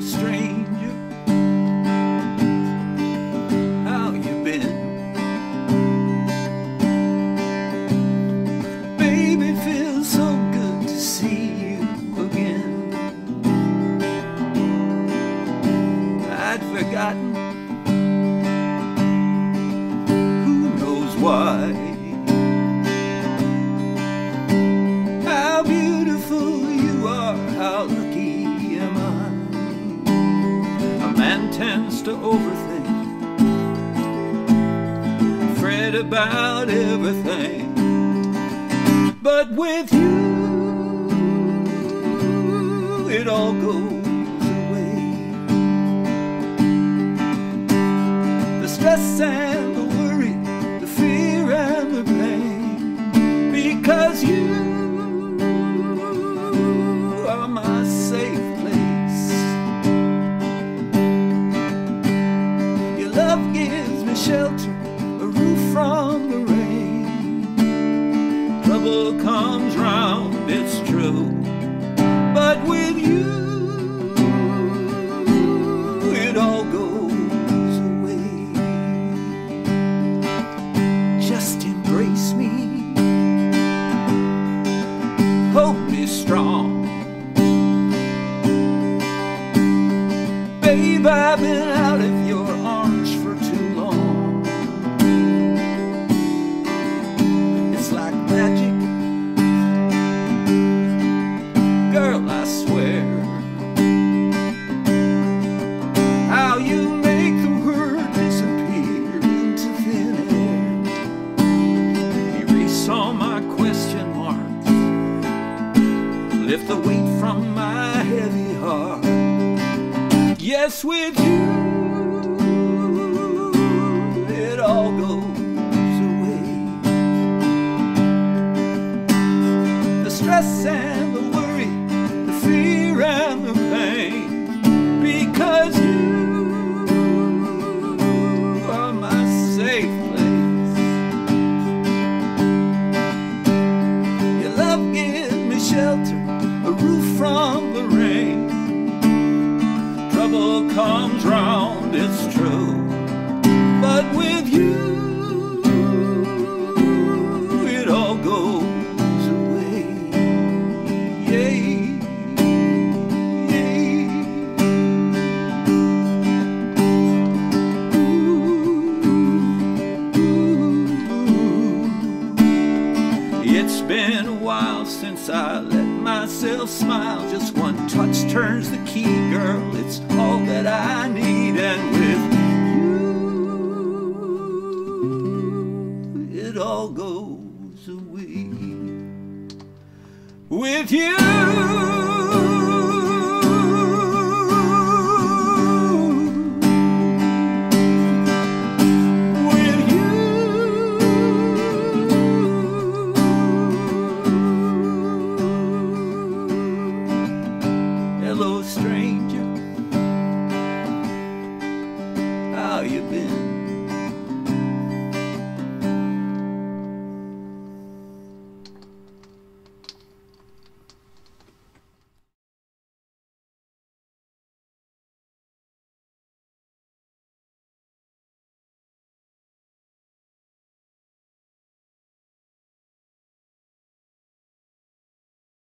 stranger, how you been? Baby, feels so good to see you again. I'd forgotten, who knows why. How beautiful you are, how lucky am I. A man tends to overthink, fret about everything, but with you it all goes away. The stress and the worry, the fear and the pain, because you are my safe place. Your love gives me shelter, a roof from the rain. Trouble comes round, it's true, but with you it all goes away. Just embrace me, hold me strong. Babe, I've been out of your arms for too long. It's like magic, girl, I swear. How you make the word disappear into thin air. Erase all my question marks, lift the weight from my heavy heart. Yes, with you it all goes away. The stress and the worry, the fear and the pain, because you are my safe place. Your love gives me shelter, a roof from the rain. Trouble comes round, it's true, but with you it all goes away. Yeah, yeah. Ooh. It's been a while since I let myself smile. Just one touch turns the key, girl, it's all that I need. And with you it all goes away. With you stranger, how you been?